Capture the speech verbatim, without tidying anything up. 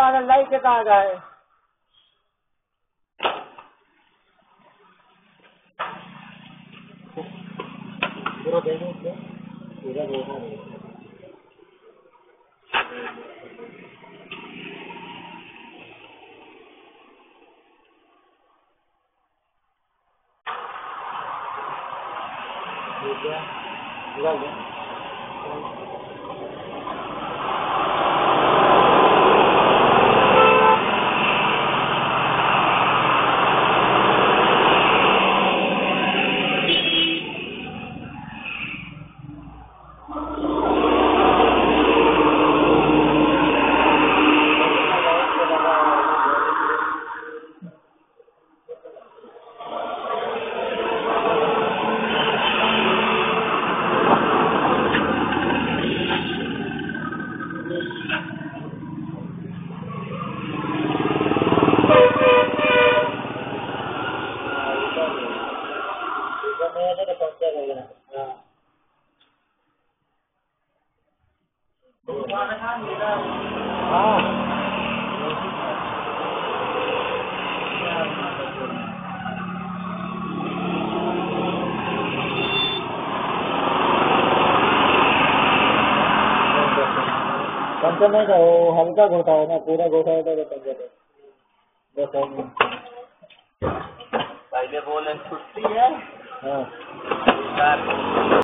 वाला लाइट से कहाँ गया है? पूरा देखो पूरा देखो क्या पूरा गया पंचर नहीं था वो हल्का घोटा है ना पूरा घोटा है तो पंचर है पहले बोले छुट्टी है हाँ